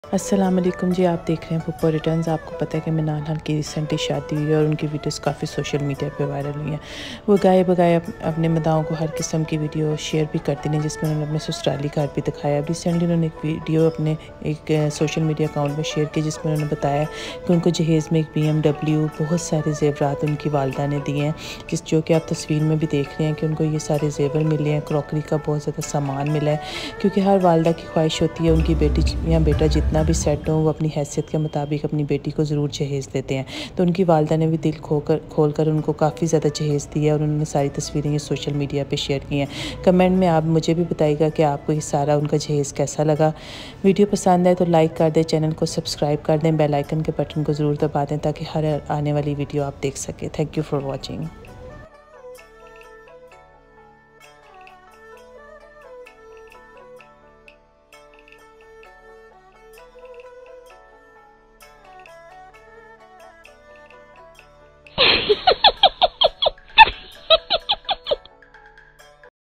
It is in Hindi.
अस्सलाम वालेकुम जी, आप देख रहे हैं पुप्पो रिटर्न्स। आपको पता है कि मिनाल हक की रिसेंटली शादी हुई है और उनकी वीडियोस काफ़ी सोशल मीडिया पे वायरल हुई हैं। वो गाए बगाए अपने मदाओं को हर किस्म की वीडियो शेयर भी करती हैं, जिसमें उन्होंने अपने ससुराली घर भी दिखाया। रिसेंटली उन्होंने एक वीडियो अपने एक सोशल मीडिया अकाउंट में शेयर की, जिसमें उन्होंने बताया कि उनको जहेज़ में एक BMW, बहुत सारे ज़ेवरात उनकी वालदा ने दिए हैं, जो कि आप तस्वीर में भी देख रहे हैं कि उनको ये सारे ज़ेवर मिले हैं। क्रॉकरी का बहुत ज़्यादा सामान मिला है, क्योंकि हर वालदा की ख्वाहिश होती है उनकी बेटी या बेटा जितना भी सेट हो, वो अपनी हैसियत के मुताबिक अपनी बेटी को ज़रूर जहेज़ देते हैं। तो उनकी वालदा ने भी दिल खोल कर उनको काफ़ी ज़्यादा जहेज़ दिया और उन्होंने सारी तस्वीरें ये सोशल मीडिया पे शेयर की हैं। कमेंट में आप मुझे भी बताइएगा कि आपको ये सारा उनका जहेज़ कैसा लगा। वीडियो पसंद आए तो लाइक कर दें, चैनल को सब्सक्राइब कर दें, बेल आइकन के बटन को ज़रूर दबा दें ताकि हर आने वाली वीडियो आप देख सकें। Thank you for watching.